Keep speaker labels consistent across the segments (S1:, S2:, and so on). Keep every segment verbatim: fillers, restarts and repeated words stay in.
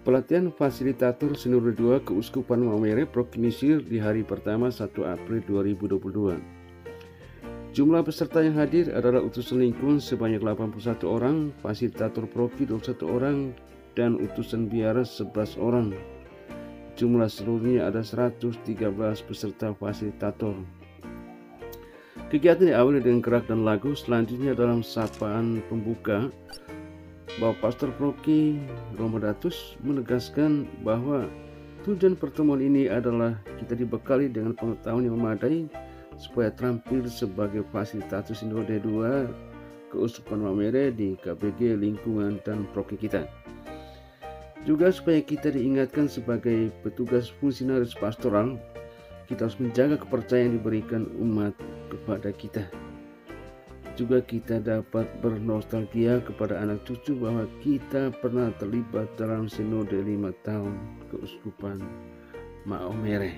S1: Pelatihan Fasilitator Sinode dua Keuskupan Maumere Provinsi di hari pertama satu April dua ribu dua puluh dua. Jumlah peserta yang hadir adalah utusan lingkun sebanyak delapan puluh satu orang, fasilitator proki dua puluh satu orang, dan utusan biara sebelas orang. Jumlah seluruhnya ada seratus tiga belas peserta fasilitator. Kegiatan diawali dengan gerak dan lagu. Selanjutnya dalam sapaan pembuka, Bapak Pastor Proki Romodatus menegaskan bahwa tujuan pertemuan ini adalah kita dibekali dengan pengetahuan yang memadai supaya terampil sebagai fasilitator Sinode dua Keuskupan Maumere di K B G, lingkungan, dan proki kita. Juga supaya kita diingatkan sebagai petugas fungsionaris pastoral, kita harus menjaga kepercayaan yang diberikan umat kepada kita. Juga kita dapat bernostalgia kepada anak cucu bahwa kita pernah terlibat dalam Sinode lima tahun Keuskupan Maumere.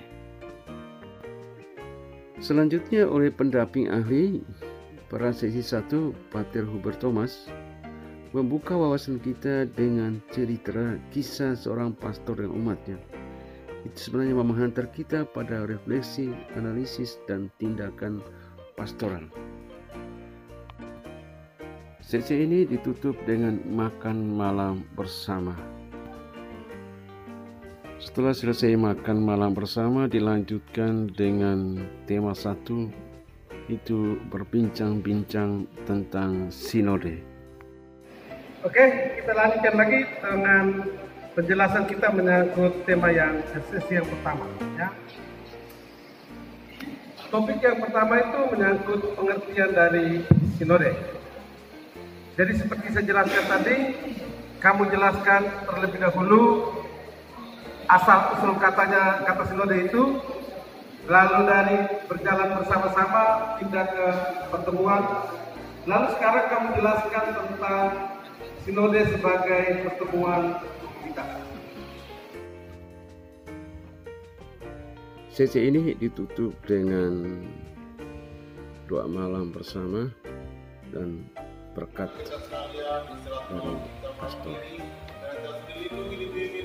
S1: Selanjutnya oleh pendamping ahli pada sesi satu, Pater Hubert Thomas membuka wawasan kita dengan cerita kisah seorang pastor dan umatnya. Itu sebenarnya menghantar kita pada refleksi, analisis, dan tindakan pastoral. Sesi ini ditutup dengan makan malam bersama. Setelah selesai makan malam bersama, dilanjutkan dengan tema satu, itu berbincang-bincang tentang sinode.
S2: Oke, kita lanjutkan lagi dengan penjelasan kita menyangkut tema yang sesi yang pertama. Ya. Topik yang pertama itu menyangkut pengertian dari sinode. Jadi seperti saya jelaskan tadi, kamu jelaskan terlebih dahulu asal usul katanya kata sinode itu, lalu dari berjalan bersama-sama pindah ke pertemuan, lalu sekarang kamu jelaskan tentang sinode sebagai pertemuan kita.
S1: Sesi ini ditutup dengan doa malam bersama dan berkat dari pastor.